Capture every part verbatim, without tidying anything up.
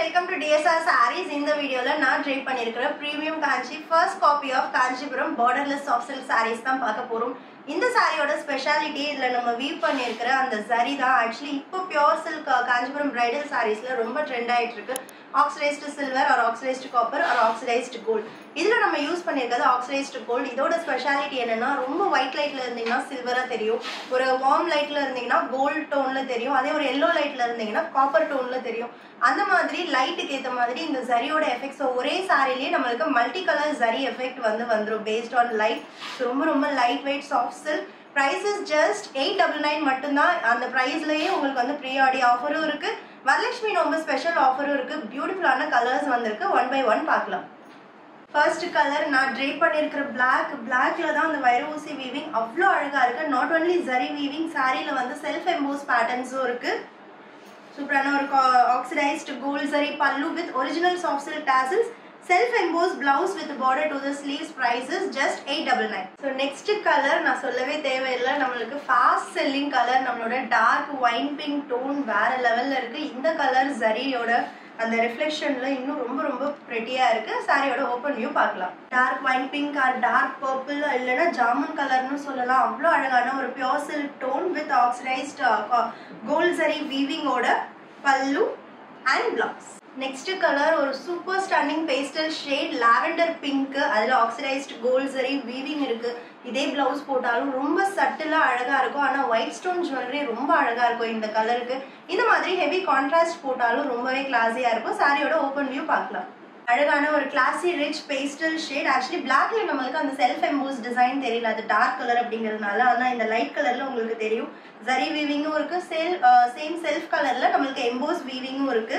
welcome to D S R Sarees. In the video la na drape pannirukra premium kanchi first copy of Kanchipuram borderless soft silk sarees dhaan paaka porom. இந்த சாரியோட speciality இதுல நம்ம we've பண்ணியிருக்கிற அந்த சரி தான். Actually இப்போ pure silk Kanchipuram bridal சாரீஸ்ல ரொம்ப ட்ரெண்ட் ஆயிட்டு இருக்கு. Oxidised silver or oxidised copper or oxidised gold. இதுல நம்ம யூஸ் பண்ணியிருக்கிறது ஆக்சிடைஸ்டு கோல்டு. இதோட ஸ்பெஷாலிட்டி என்னன்னா ரொம்ப ஒயிட் லைட்ல இருந்தீங்கன்னா சில்வரா தெரியும், ஒரு வார்ம் லைட்ல இருந்தீங்கன்னா கோல்டு டோன்ல தெரியும், அதே ஒரு எல்லோ லைட்ல இருந்தீங்கன்னா காப்பர் டோன்ல தெரியும். அந்த மாதிரி லைட்டுக்கு ஏற்ற மாதிரி இந்த ஜரியோட எஃபெக்ட்ஸ் ஒரே சாரிலேயே நம்மளுக்கு மல்டி கலர் ஜரி எஃபெக்ட் வந்து வந்துடும் பேஸ்ட் ஆன் லைட். ரொம்ப ரொம்ப light weight soft silk. Price is just eight double nine மட்டும்தான். அந்த ப்ரைஸ்லயே உங்களுக்கு வந்து ப்ரீ ஆடி ஆஃபரும் இருக்கு, வரலட்சுமி ரொம்ப ஸ்பெஷல் ஆஃபரும் இருக்கு. பியூட்டிஃபுல்லான கலர்ஸ் வந்திருக்கு. ஒன் பை ஒன் பார்க்கலாம். ஃபர்ஸ்ட் கலர் நான் ட்ரேப் பண்ணியிருக்கிற பிளாக். பிளாக்ல தான் அந்த வைர ஊசி வீவிங் அவ்வளோ அழகா இருக்கு. நாட் ஒன்லி ஜரி வீவிங், சாரியில வந்து செல்ஃப் எம்போஸ் பேட்டர்ன்ஸும் இருக்கு. சூப்பரான ஒரு oxidised gold zari pallu with original soft silk tassels, self embossed blouse with border to the sleeves. Price is just eight nine nine. So next color நான் சொல்லவே தேவையில்லை, நம்மளுக்கு fast selling color. நம்மளோட dark wine pink tone வேற லெவல்ல இருக்கு. இந்த colour ஜரியோட அந்த ரிஃப்ளெக்ஷன்ல இன்னும் ரொம்ப ரொம்ப பிரெட்டியா இருக்கு. சாரியோட ஓப்பன் வியூ பார்க்கலாம். Dark wine pink or dark purple இல்லைன்னா ஜாமுன் கலர்னு சொல்லலாம். அவ்வளோ அழகான ஒரு pure silk tone with oxidised gold zari வீவிங்கோட pallu and blouse. Next colour ஒரு super stunning pastel shade lavender pink. அதில் ஆக்சிடைஸ்ட் கோல்ட் ஜரி வீவிங் இருக்கு. இதே பிளவுஸ் போட்டாலும் ரொம்ப சட்டிலாக அழகா இருக்கும். ஆனால் ஒயிட் ஸ்டோன் ஜுவல்லரி ரொம்ப அழகா இருக்கும் இந்த கலருக்கு. இந்த மாதிரி ஹெவி கான்ட்ராஸ்ட் போட்டாலும் ரொம்பவே கிளாஸியா இருக்கும். சாரியோட ஓப்பன் வியூ பார்க்கலாம். அழகான ஒரு classy rich pastel shade. Actually பிளாக்ல நம்மளுக்கு அந்த செல்ஃப் எம்போஸ் டிசைன் தெரியல, அது டார்க் கலர் அப்படிங்கிறதுனால. ஆனால் இந்த லைட் கலர்ல உங்களுக்கு தெரியும் ஜரி வீவிங்கும் இருக்கு. சேல் சேம் செல்ஃப் கலர்ல நம்மளுக்கு எம்போஸ் வீவிங்கும் இருக்கு.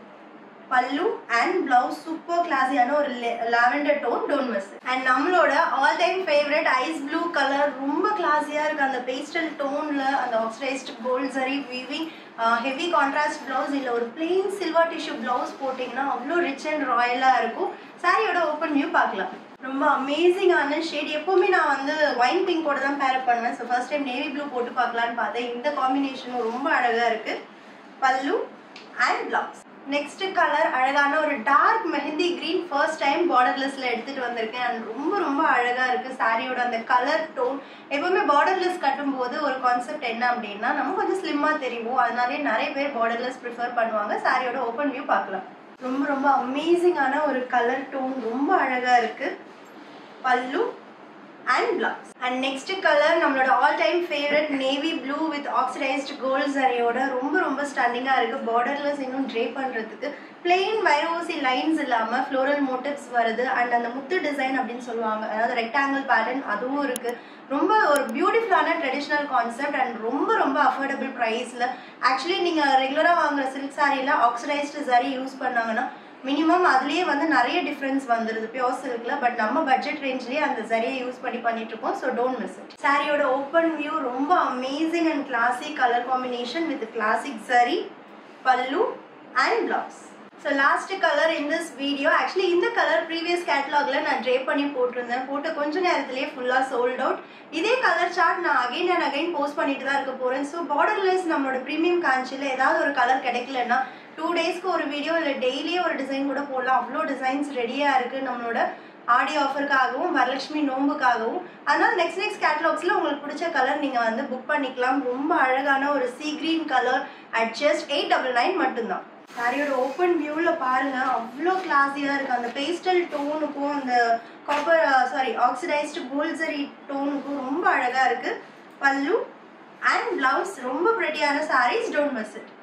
பல்லு அண்ட் பிளவுஸ் சூப்பர் கிளாஸியான ஒரு lavender tone, don't miss. And நம்மளோட all time favourite ice blue colour ரொம்ப கிளாஸியா இருக்கு. அந்த பேஸ்டல் டோன்ல அந்த oxidised gold zari weaving, heavy contrast blouse, இல்லை ஒரு பிளெயின் சில்வர் டிஷ்யூ பிளவுஸ் போட்டிங்கன்னா அவ்வளோ ரிச் அண்ட் ராயலா இருக்கும். சாரியோட ஓப்பன் வியூ பார்க்கலாம். ரொம்ப அமேசிங்கான ஷேட். எப்பவுமே நான் வந்து ஒயின் பிங்கோட தான் பேரப் பண்ணுவேன். So first time navy blue போட்டு பார்க்கலான்னு பார்த்தேன். இந்த காம்பினேஷனும் ரொம்ப அழகா இருக்கு. Pallu and blouse. Next colour அழகான ஒரு dark mehndi green. First time பார்டர்லெஸ்ல எடுத்துட்டு வந்திருக்கேன். அண்ட் ரொம்ப ரொம்ப அழகா இருக்கு சாரியோட அந்த கலர் டோன். எப்பவுமே பார்டர்லெஸ் கட்டும் போது ஒரு கான்செப்ட் என்ன அப்படின்னா நம்ம கொஞ்சம் ஸ்லிம்மா தெரியும், அதனாலே நிறைய பேர் பார்டர்லெஸ் ப்ரிஃபர் பண்ணுவாங்க. சாரியோட ஓப்பன் வியூ பார்க்கலாம். ரொம்ப ரொம்ப அமேசிங்கான ஒரு கலர் டோன், ரொம்ப அழகா இருக்கு. Pallu and blouse. And next colour நம்மளோட all time favourite navy blue with oxidised gold ஜரியோட ரொம்ப ரொம்ப ஸ்டன்னிங்கா இருக்கு. பார்டர்லெஸ் இன்னும் ட்ரேப் பண்றதுக்கு பிளெயின் வைரோசி லைன்ஸ் இல்லாம ஃப்ளோரல் மோட்டிவ்ஸ் வருது. அண்ட் அந்த முத்து டிசைன் அப்படின்னு சொல்லுவாங்க, அதாவது ரெக்டாங்கிள் பேட்டர்ன், அதுவும் இருக்கு. ரொம்ப ஒரு பியூட்டிஃபுல்லான ட்ரெடிஷ்னல் கான்செப்ட் அண்ட் ரொம்ப ரொம்ப அஃபோர்டபுள் ப்ரைஸ்ல. ஆக்சுவலி நீங்க ரெகுலரா வாங்குற சில்க் சாரியில ஆக்சிடைஸ்டு ஜரி யூஸ் பண்ணாங்கன்னா மினிமம் அதுலேயே வந்து நிறைய டிஃப்ரென்ஸ் வந்துடுது பியோர் சில்க்ல. பட் நம்ம பட்ஜெட் ரேஞ்ச்லேயே அந்த சரியை யூஸ் பண்ணி பண்ணிட்டு இருக்கோம். So don't miss it. சாரியோட ஓப்பன் வியூ ரொம்ப amazing and classic colour combination with classic சரி, pallu and blouse. So last colour in this video. Actually இந்த கலர் ப்ரீவியஸ் கேட்டலாக்ல நான் ட்ரேப் பண்ணி போட்டிருந்தேன். போட்டு கொஞ்ச நேரத்திலேயே ஃபுல்லாக சோல்ட் அவுட். இதே கலர் சார்ட் நான் அகைன் அண்ட் அகைன் போஸ்ட் பண்ணிட்டு தான் இருக்க போறேன். ஸோ பார்டர்லெஸ் நம்மளோட ப்ரீமியம் காஞ்சியில் ஏதாவது ஒரு கலர் கிடைக்கலன்னா டூ டேஸ்க்கு ஒரு வீடியோ இல்லை டெய்லியே ஒரு டிசைன் கூட போடலாம். அவ்வளோ டிசைன்ஸ் ரெடியாக இருக்குது நம்மளோட ஆடி ஆஃபருக்காகவும் வரலட்சுமி நோம்புக்காகவும். அதனால் நெக்ஸ்ட் நெக்ஸ்ட் கேட்டலாக்ஸில் உங்களுக்கு பிடிச்ச கலர் நீங்கள் வந்து புக் பண்ணிக்கலாம். ரொம்ப அழகான ஒரு sea green colour at just eight double nine மட்டும்தான். சாரியோட ஓப்பன் வியூவில் பாருங்க, அவ்வளோ கிளாஸியாக இருக்குது. அந்த பேஸ்டல் டோனுக்கும் அந்த copper sari oxidised gold zari டோனுக்கும் ரொம்ப அழகாக இருக்குது. பல்லு அண்ட் பிளவுஸ் ரொம்ப பிரெட்டியான சாரீஸ். Don't miss it.